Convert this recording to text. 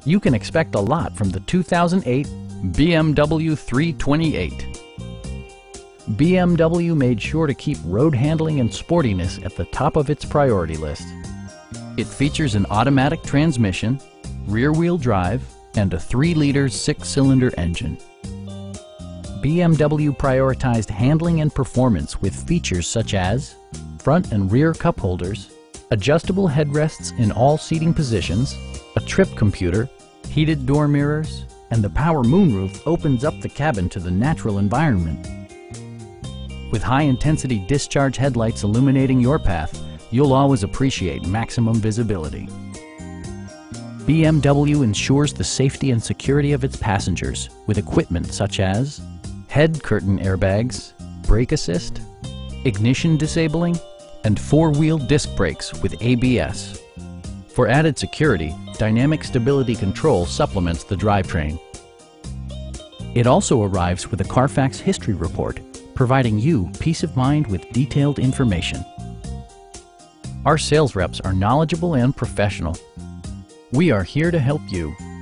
You can expect a lot from the 2008 BMW 328. BMW made sure to keep road handling and sportiness at the top of its priority list. It features an automatic transmission, rear-wheel drive, and a 3-liter 6-cylinder engine. BMW prioritized handling and performance with features such as front and rear cup holders, adjustable headrests in all seating positions, a trip computer, heated door mirrors, and the power moonroof opens up the cabin to the natural environment. With high-intensity discharge headlights illuminating your path, you'll always appreciate maximum visibility. BMW ensures the safety and security of its passengers with equipment such as head curtain airbags, brake assist, ignition disabling, and 4-wheel disc brakes with ABS. For added security, dynamic stability control supplements the drivetrain. It also arrives with a Carfax history report, providing you peace of mind with detailed information. Our sales reps are knowledgeable and professional. We are here to help you.